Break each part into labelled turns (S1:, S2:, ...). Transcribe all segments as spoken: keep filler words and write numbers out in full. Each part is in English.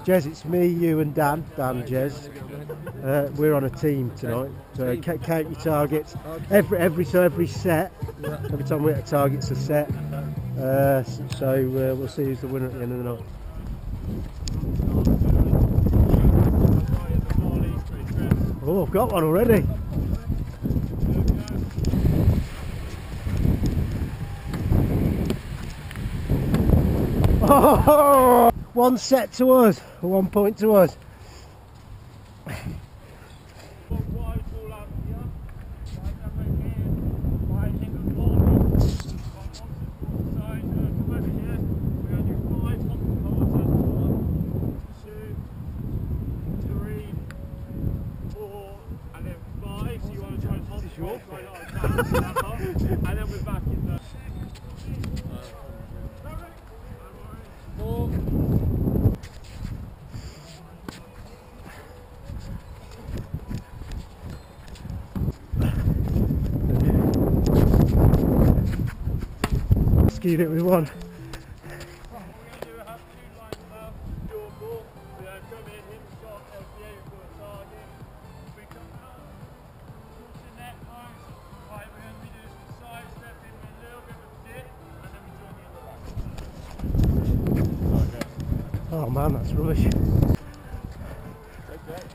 S1: Jez, it's me, you and Dan. Dan, Jez. Uh, we're on a team tonight. So ca- count your targets. Every every so every set. Every time we hit a target's a set. Uh, so uh, we'll see who's the winner at the end of the night. Oh, I've got one already. Oh, one set to us, one point to us.
S2: And then we're back in the four.
S1: Skewed it with one. Oh man, that's rubbish.
S2: Okay.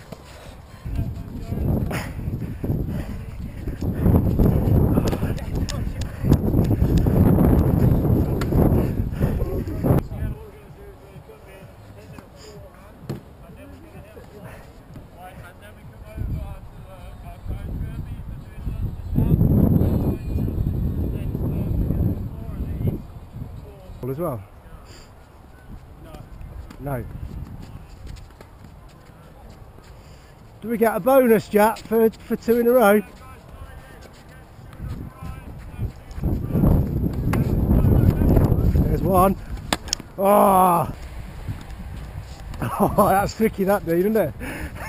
S1: As well? No. Do we get a bonus, Jack, for, for two in a row? There's one. Oh, oh that's tricky, that dude, isn't it?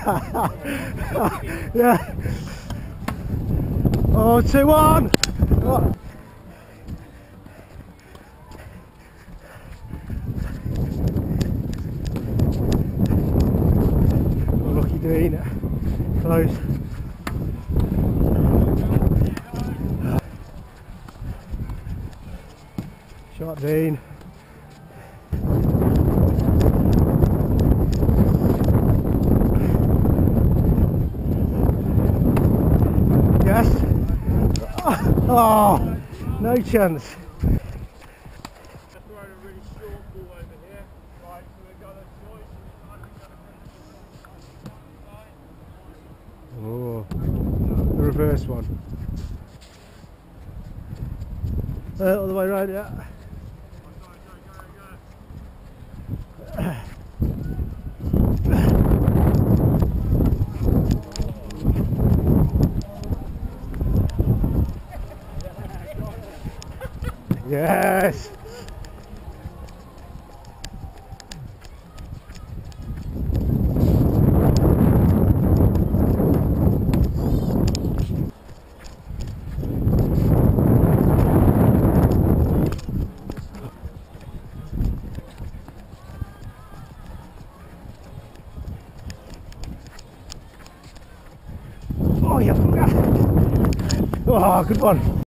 S1: Yeah. Oh, two one. Oh. Dean, close. Shot Dean. Yes. Oh, no chance. Oh, the reverse one. Uh, all the way around, yeah. Yes. Oh, yeah. Oh, good one.